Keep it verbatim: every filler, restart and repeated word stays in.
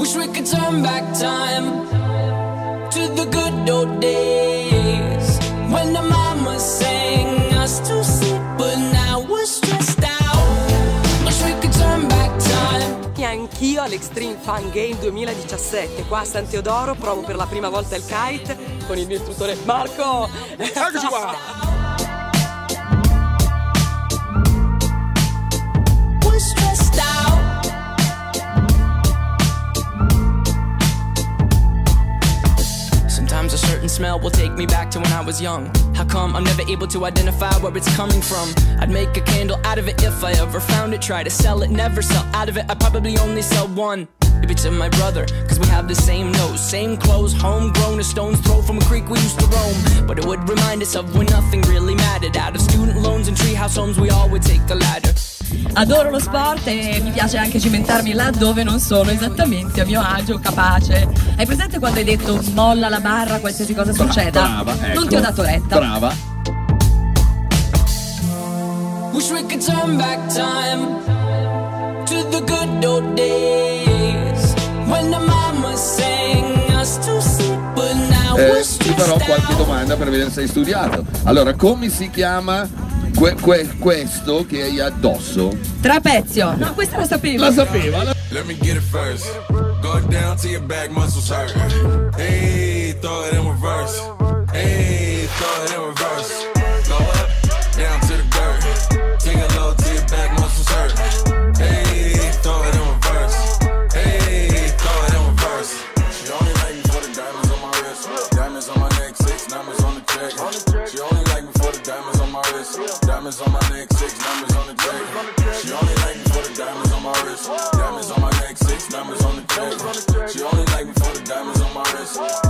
Wish we could turn back time to the good old days when the mama sang us to sleep, but now we're stressed out. Wish we could turn back time. E anch'io all'Extreme Fun Game duemiladiciassette, qua a San Teodoro, provo per la prima volta il kite con il mio istruttore Marco. Eccoci qua. We're stressed out. Sometimes a certain smell will take me back to when I was young. How come I'm never able to identify where it's coming from? I'd make a candle out of it if I ever found it. Try to sell it, never sell out of it. I'd probably only sell one. Maybe to my brother, cause we have the same nose, same clothes, homegrown, a stone's throw from a creek we used to roam. But it would remind us of when nothing really mattered. Out of student loans and treehouse homes, we all would take the ladder. Adoro lo sport e mi piace anche cimentarmi là dove non sono esattamente a mio agio, capace. Hai presente quando hai detto molla la barra qualsiasi cosa succeda? Brava, ecco. Non ti ho dato retta. Brava. Wish we could turn back time to the good old days when the mama sang us to sleep, but now Eh, we're ti farò stressed qualche out. domanda per vedere se hai studiato. Allora, come si chiama que- que- questo che hai addosso? Trapezio. No, questa la sapevo. La sapeva. La... Let me get it first. Go down till your back muscles hurt. Hey, throw it in reverse. Hey, throw it in reverse. Go up, down to the dirt. Take it low till your back muscles hurt. Hey, throw it in reverse. Hey, throw it in reverse. She only like me for the diamonds on my wrist. Diamonds on my neck, six diamonds on the check. She only like me for the diamonds on my wrist. Diamonds on my neck, six diamonds on the check. She only like me for the diamonds on my wrist. Diamonds on my neck, six diamonds on the check. She only like me for the diamonds on my wrist.